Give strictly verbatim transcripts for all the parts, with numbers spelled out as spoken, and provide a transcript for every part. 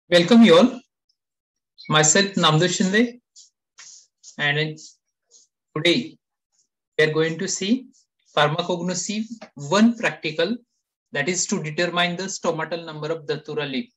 Welcome you all. Myself Namdev Shinde, and today we are going to see pharmacognosy one practical, that is to determine the stomatal number of Datura leaf.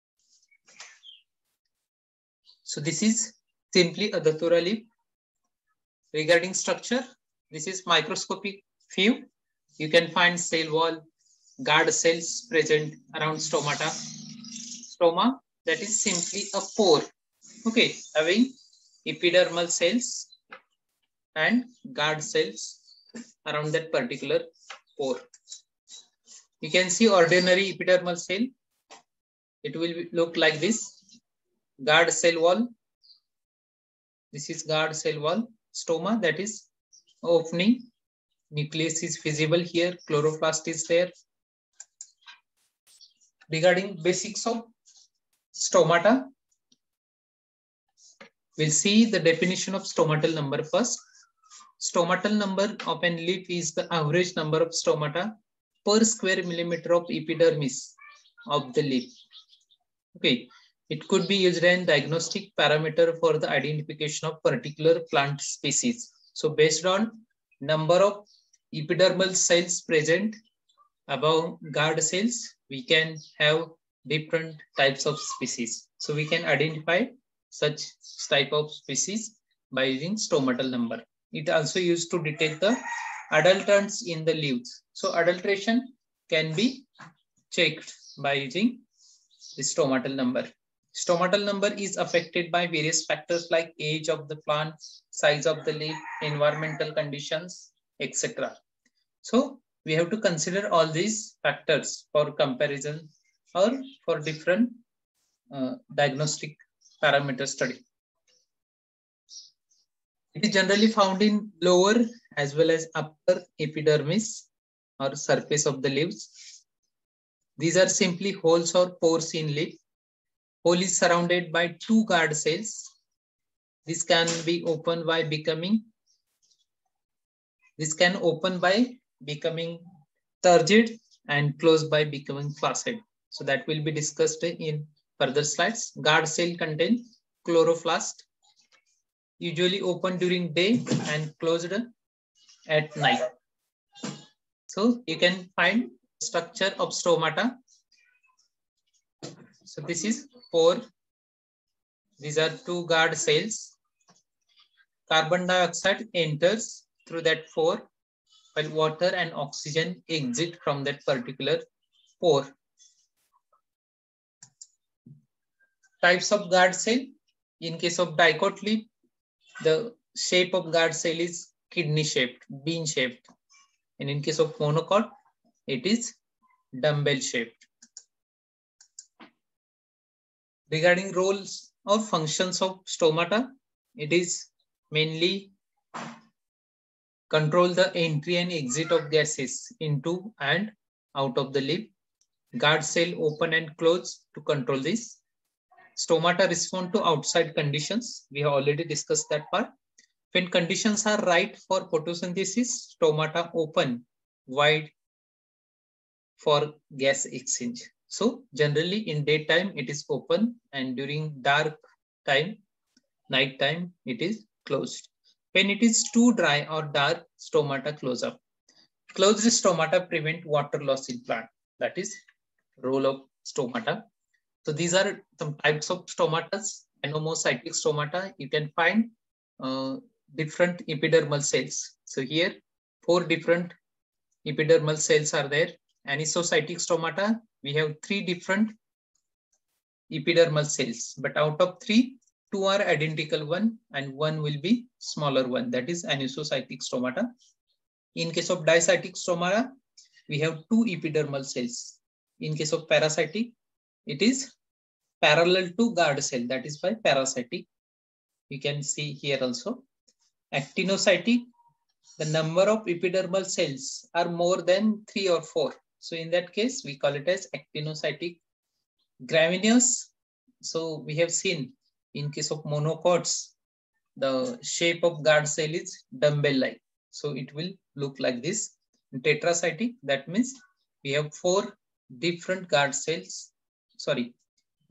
So this is simply a Datura leaf. Regarding structure, this is microscopic view. You can find cell wall, guard cells present around stomata. Stoma, that is simply a pore, okay, having epidermal cells and guard cells around that particular pore. You can see ordinary epidermal cell. It will look like this. Guard cell wall. This is guard cell wall. Stoma, that is opening. Nucleus is visible here. Chloroplast is there. Regarding basics of stomata, we'll see the definition of stomatal number first. Stomatal number of an leaf is the average number of stomata per square millimeter of epidermis of the leaf. Okay, it could be used as a diagnostic parameter for the identification of particular plant species. So based on number of epidermal cells present above guard cells, we can have different types of species. So we can identify such type of species by using stomatal number. It also used to detect the adulterants in the leaves. So adulteration can be checked by using the stomatal number. Stomatal number is affected by various factors like age of the plant, size of the leaf, environmental conditions, et cetera. So we have to consider all these factors for comparison or for different uh, diagnostic parameter study. It is generally found in lower as well as upper epidermis or surface of the leaves. These are simply holes or pores in leaf. Hole is surrounded by two guard cells. This can be opened by becoming, this can open by becoming turgid and close by becoming flaccid. So that will be discussed in further slides. Guard cell contain chloroplast, usually open during day and closed at night. So you can find structure of stomata. So this is pore. These are two guard cells. Carbon dioxide enters through that pore, while water and oxygen exit from that particular pore. Types of guard cell. In case of dicot leaf, the shape of guard cell is kidney shaped, bean shaped. And in case of monocot, it is dumbbell shaped. Regarding roles or functions of stomata, it is mainly control the entry and exit of gases into and out of the leaf. Guard cell open and close to control this. Stomata respond to outside conditions. We have already discussed that part. When conditions are right for photosynthesis, stomata open wide for gas exchange. So generally in daytime it is open and during dark time, night time, it is closed. When it is too dry or dark, stomata close up. Closed stomata prevent water loss in plant. That is role of stomata. So these are some types of stomatas. Anomocytic stomata, you can find uh, different epidermal cells. So here, four different epidermal cells are there. Anisocytic stomata, we have three different epidermal cells, but out of three, two are identical one and one will be smaller one. That is anisocytic stomata. In case of dicytic stomata, we have two epidermal cells. In case of parasitic, it is parallel to guard cell. That is why parasitic. You can see here also. Actinocytic, the number of epidermal cells are more than three or four. So in that case, we call it as actinocytic. Graminous, so we have seen in case of monocots, the shape of guard cell is dumbbell-like. So it will look like this. In tetracytic, that means we have four different guard cells. Sorry,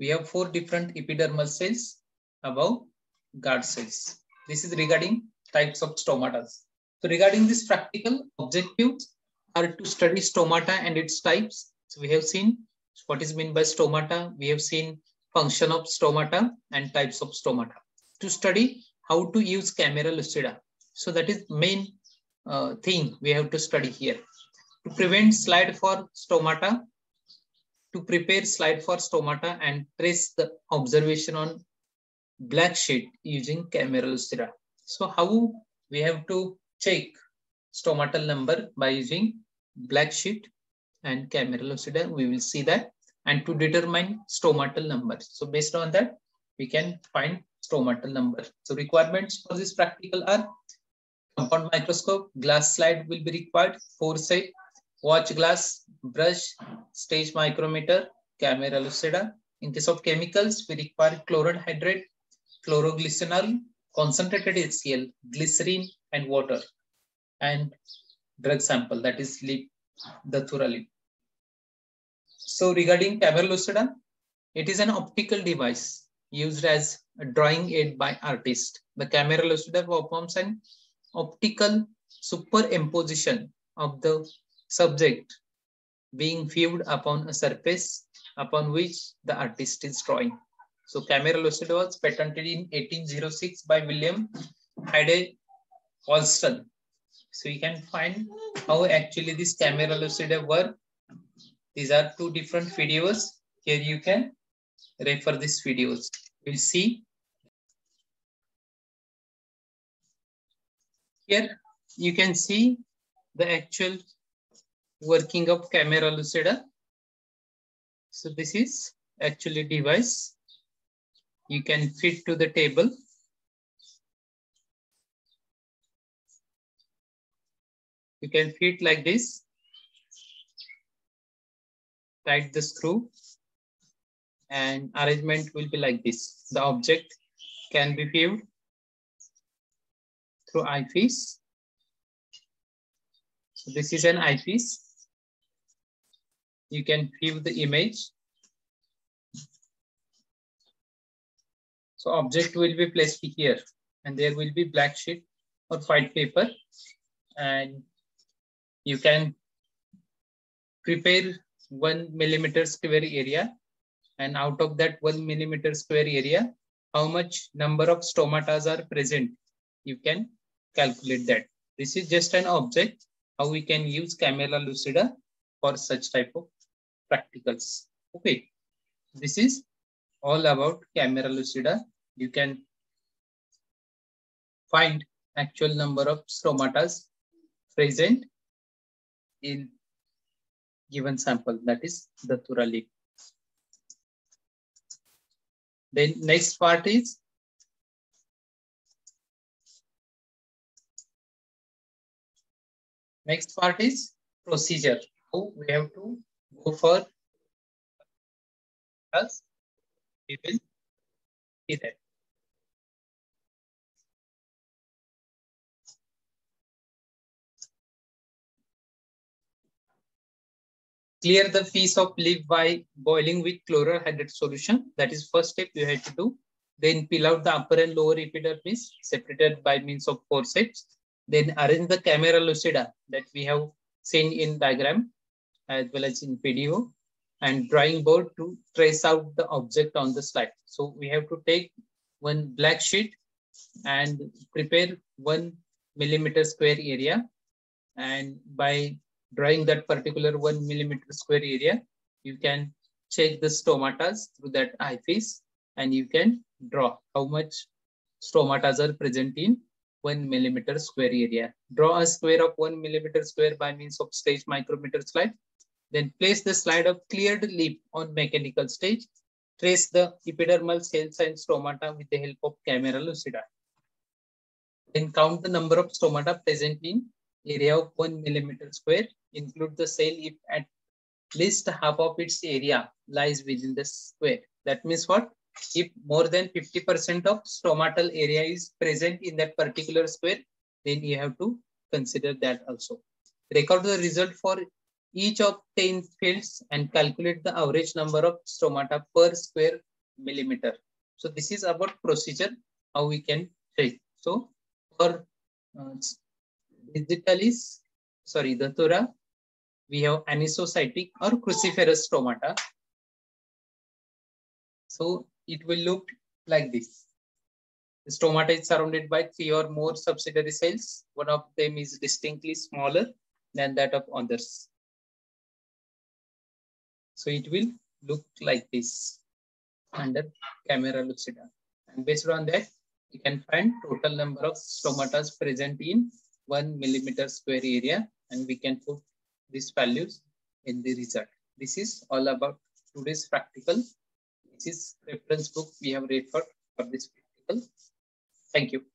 we have four different epidermal cells above guard cells. This is regarding types of stomata. So regarding this practical objectives are to study stomata and its types. So we have seen what is meant by stomata. We have seen function of stomata and types of stomata. To study how to use camera lucida. So that is main uh, thing we have to study here. To prevent slide for stomata, to prepare slide for stomata and trace the observation on black sheet using camera lucida. So how we have to check stomatal number by using black sheet and camera lucida, we will see that, and to determine stomatal number. So based on that, we can find stomatal number. So requirements for this practical are compound microscope, glass slide will be required, foresight, watch glass, brush, stage micrometer, camera lucida. In case of chemicals, we require chloride hydrate, chloroglycinol, concentrated HCl, glycerine, and water, and drug sample, that is lip, datura lip. So regarding camera lucida, it is an optical device used as a drawing aid by artist. The camera lucida performs an optical superimposition of the subject being viewed upon a surface upon which the artist is drawing. So camera lucida was patented in eighteen oh six by William Hyde Wollaston. So you can find how actually this camera lucida work. These are two different videos. Here you can refer these videos. We'll see. Here you can see the actual working of camera lucida. So this is actually device. You can fit to the table. You can fit like this. Tight the screw and arrangement will be like this. The object can be viewed through eyepiece. So this is an eyepiece. You can view the image. So object will be placed here and there will be black sheet or white paper, and you can prepare one millimeter square area, and out of that one millimeter square area, how much number of stomatas are present, you can calculate that. This is just an object, how we can use camera lucida for such type of practicals. Okay, this is all about camera lucida. You can find actual number of stomatas present in given sample, that is the datura lip. Then next part is next part is procedure. How we have to go for us. We will see that. Clear the piece of lip by boiling with chloride hydrate solution. That is first step you have to do. Then peel out the upper and lower epidermis separated by means of forceps. Then arrange the camera lucida that we have seen in diagram as well as in video, and drawing board to trace out the object on the slide. So we have to take one black sheet and prepare one millimeter square area, and by drawing that particular one millimeter square area, you can check the stomatas through that eyepiece, and you can draw how much stomatas are present in one millimeter square area. Draw a square of one millimeter square by means of stage micrometer slide. Then place the slide of cleared lip on mechanical stage. Trace the epidermal cells and stomata with the help of camera lucida. Then count the number of stomata present in area of one millimeter square. Include the cell if at least half of its area lies within the square. That means what? If more than fifty percent of stomatal area is present in that particular square, then you have to consider that also. Record the result for each of ten fields and calculate the average number of stomata per square millimeter. So this is about procedure, how we can check. So for uh, digitalis, sorry, datura, we have anisocytic or cruciferous stomata. So it will look like this. The stomata is surrounded by three or more subsidiary cells. One of them is distinctly smaller than that of others. So it will look like this under camera lucida. And based on that, you can find total number of stomata present in one millimeter square area, and we can put these values in the result. This is all about today's practical. This is reference book we have referred for this practical. Thank you.